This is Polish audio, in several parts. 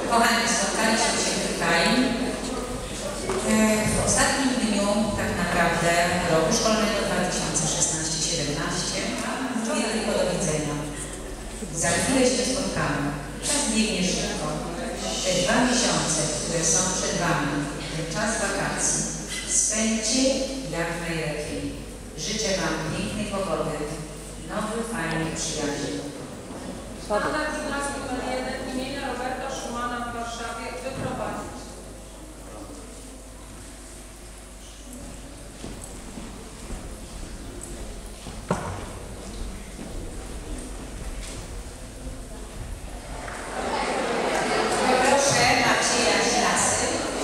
Kochani, spotkaliśmy się tutaj w ostatnim dniu tak naprawdę roku szkolnego 2016-17. Mówię tylko do widzenia. Za chwilę się spotkamy. Czas biegnie szybko. Te 2 miesiące, które są przed Wami, ten czas wakacji, spędźcie jak najlepiej. Życzę Wam pięknej pogody, nowych, fajnych przyjaciół. Standard gimnazjum numer 1 imienia Roberta Schumana w Warszawie wyprowadzić. Proszę Macieja Ślasy.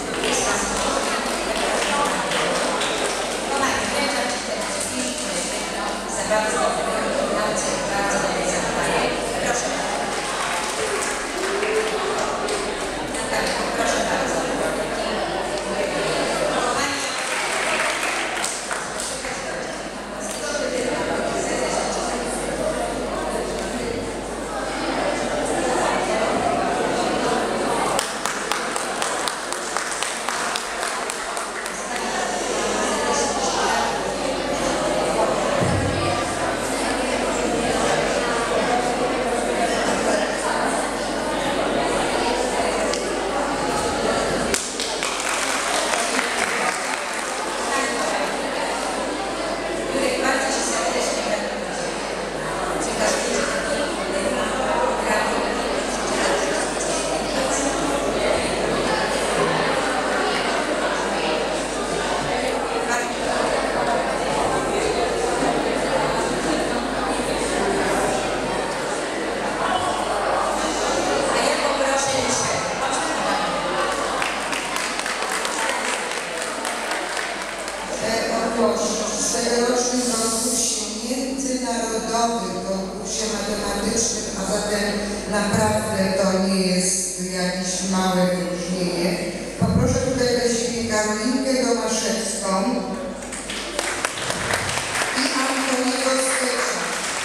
Kochani, wręczam Ci te wszystkie za bardzo nauce, bardzo dobre zachowanie. Proszę. Natalka, proszę bardzo. Tegorocznym konkursie międzynarodowym, konkursie matematycznym, a zatem naprawdę to nie jest jakieś małe wyróżnienie. Poproszę tutaj do siebie Karolinkę Domaszewską i Antoniego Stecza.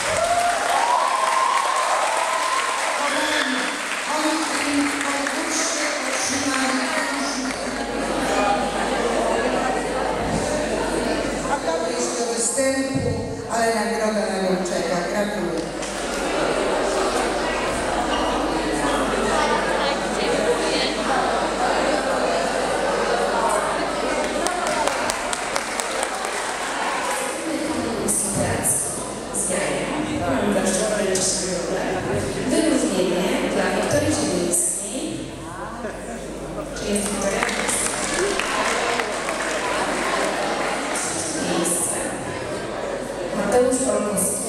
Oni w tym konkursie otrzymali występu, ale nagroda na nią czeka. Gratuluję. Wyróżnienie dla Wiktorii Zielińskiej. Czy jest Wiktoria? Mateusz Olkowski.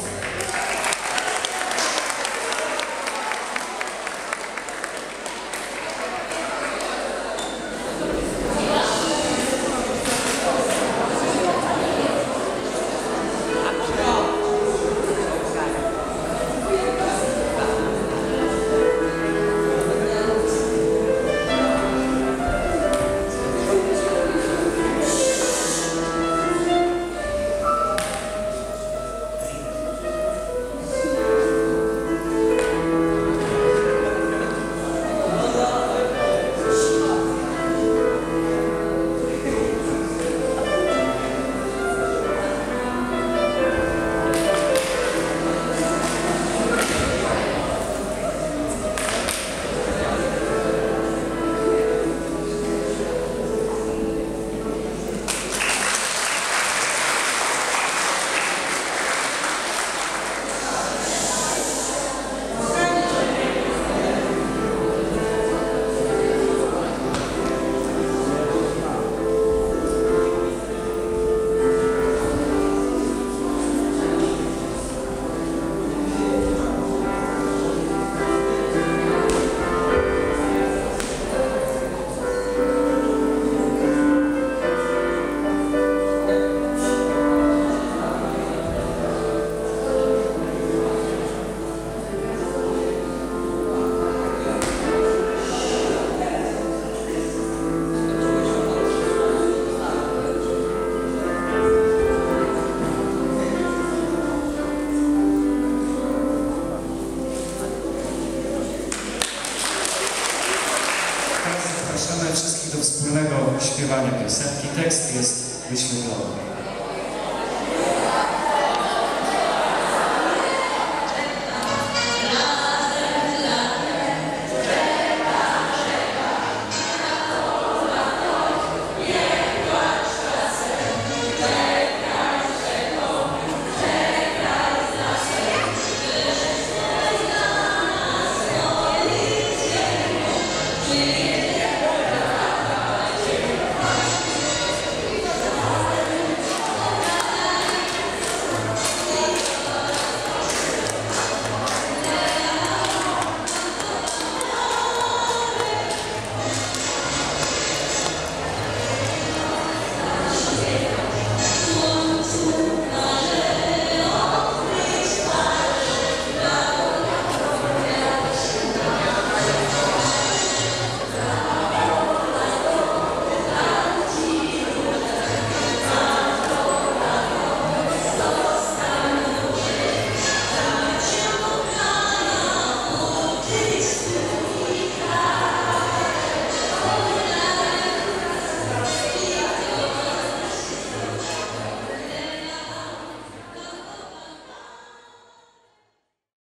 Zapraszamy wszystkich do wspólnego śpiewania piosenki. Tekst jest wyświetlony.